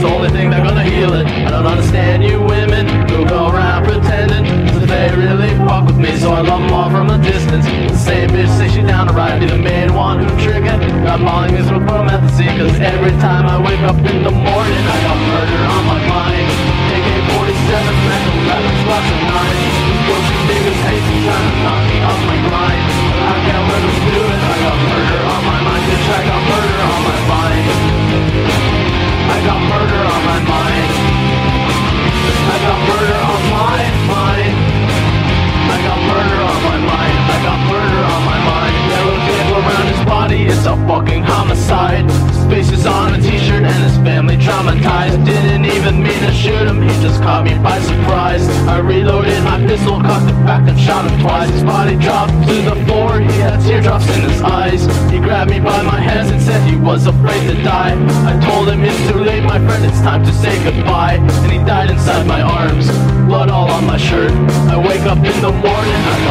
the only thing that's gonna heal it. I don't understand you women who go around pretending that they really fuck with me, so I love them all from a distance. The same bitch say she down to ride, be the main one who trigger. I'm calling this with promethazine, cause every time I wake up in the morning I got murder on my mind. AK-47, mental weapons, lots of knives. Bullshit niggas hate me, trying to knock me off my grind. I can't let them do it, I got murder on my mind, bitch, I got murder on my mind. I got murder on my mind. I got murder on my mind. I got murder on my mind. I got murder on my mind. Yellow tape around his body, it's a fucking homicide. Space is on a t-shirt and his family traumatized. Didn't even mean to shoot him, he just caught me by surprise. I reloaded my pistol, cocked it back and shot him twice. His body dropped to the floor, he had teardrops in his eyes. He grabbed me by my hands and said he was afraid to die. I told him it's too late, my friend, it's time to say goodbye. And he died inside my arms, blood all on my shirt. I wake up in the morning, I